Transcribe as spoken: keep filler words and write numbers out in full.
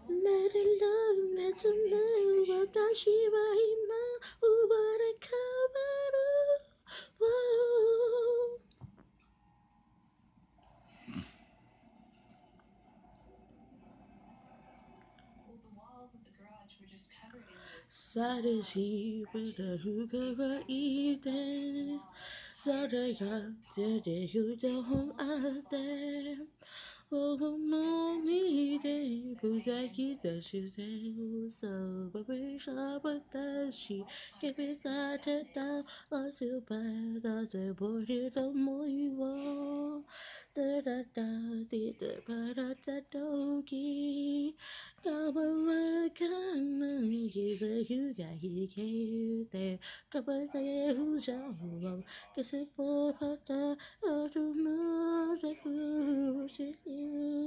Let it love, let some love, watashi wa ima ubarekawaru. Whoa. Sadashi with a hookah wa ite. Zadaya, dede huda hon ate. Oh, mommy, they put a kid that she's so, but we shall but that she give it that down. I feel bad as a body the more you are. Da da da, da da da da da doki. Kabala kana, he's a huga, he came there. Kabala, who's your Cause it brought her down, I don't know the who she is.